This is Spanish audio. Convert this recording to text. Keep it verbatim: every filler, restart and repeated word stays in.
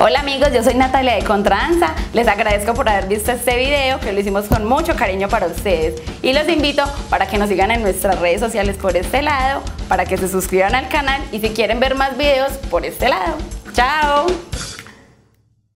Hola amigos, yo soy Natalia de Contradanza. Les agradezco por haber visto este video que lo hicimos con mucho cariño para ustedes y los invito para que nos sigan en nuestras redes sociales por este lado, para que se suscriban al canal y si quieren ver más videos por este lado. ¡Chao!